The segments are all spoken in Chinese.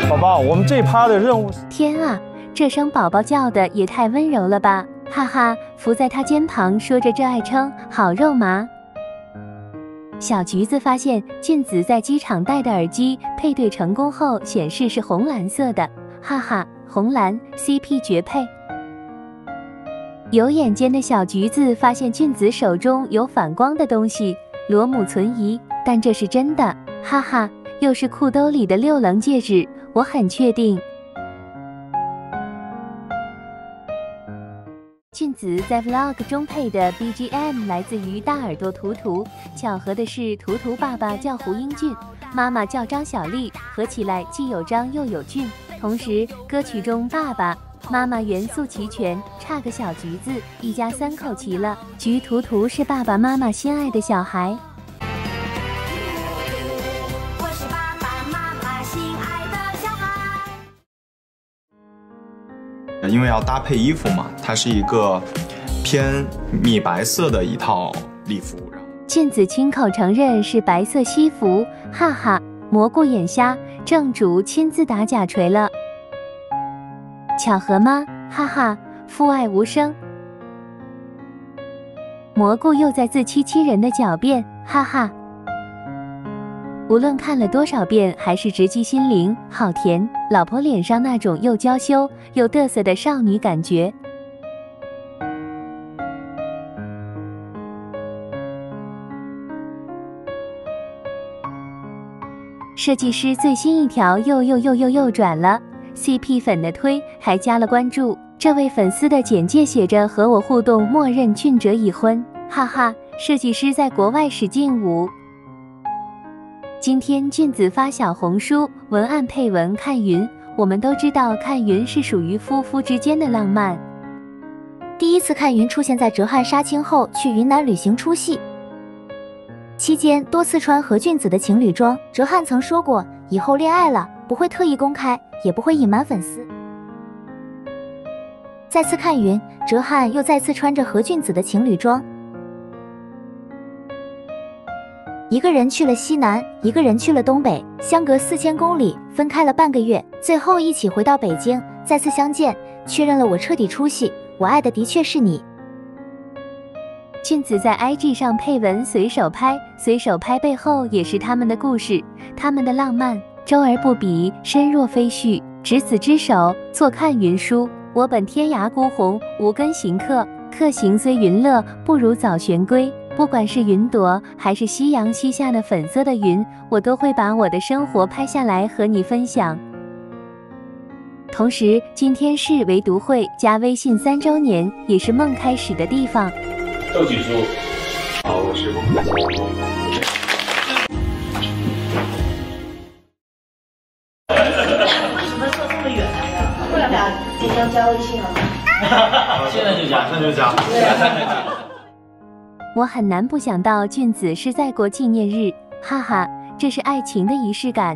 宝宝，我们这一趴的任务是…… 天啊，这声宝宝叫的也太温柔了吧！哈哈，伏在他肩膀说着这爱称，好肉麻。小橘子发现俊子在机场戴的耳机配对成功后显示是红蓝色的，哈哈，红蓝 CP 绝配。有眼尖的小橘子发现俊子手中有反光的东西，罗姆存疑，但这是真的，哈哈，又是裤兜里的六棱戒指，我很确定。俊子在 Vlog 中配的 BGM 来自于大耳朵图图，巧合的是图图爸爸叫胡英俊，妈妈叫张小丽，合起来既有张又有俊。同时，歌曲中爸爸妈妈元素齐全，差个小橘子，一家三口齐了。橘图图是爸爸妈妈心爱的小孩。 我是爸爸妈妈心爱的小孩。 因为要搭配衣服嘛，它是一个偏米白色的一套礼服。 俊子亲口承认是白色西服，哈哈，蘑菇眼瞎，正主亲自打假锤了。巧合吗？哈哈，父爱无声。蘑菇又在自欺欺人的狡辩，哈哈。无论看了多少遍，还是直击心灵，好甜！老婆脸上那种又娇羞又嘚瑟的少女感觉。设计师最新一条又转了。CP 粉的推还加了关注，这位粉丝的简介写着和我互动，默认俊哲已婚，哈哈，设计师在国外使劲舞。今天俊子发小红书，文案配文看云，我们都知道看云是属于夫妇之间的浪漫。 第一次看云出现在哲瀚杀青后去云南旅行出戏，期间多次穿何俊子的情侣装，哲瀚曾说过以后恋爱了不会特意公开，也不会隐瞒粉丝。再次看云，哲瀚又再次穿着何俊子的情侣装，一个人去了西南，一个人去了东北，相隔4000公里，分开了半个月，最后一起回到北京，再次相见，确认了我彻底出戏，我爱的的确是你。 俊子在 IG 上配文随手拍，随手拍背后也是他们的故事，他们的浪漫。周而不比，身若飞絮，执子之手，坐看云舒。我本天涯孤鸿，无根行客，客行虽云乐，不如早旋归。不管是云朵，还是夕阳西下的粉色的云，我都会把我的生活拍下来和你分享。同时，今天是唯读会加微信3周年，也是梦开始的地方。 奏举书。好，我是孟可欣。 为什么坐这么远来呀？我俩即将加微信了。 现在就加，现在就加。 我很难不想到俊子是在过纪念日，哈哈，这是爱情的仪式感。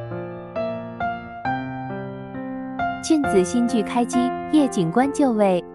俊子新剧开机，叶警官就位。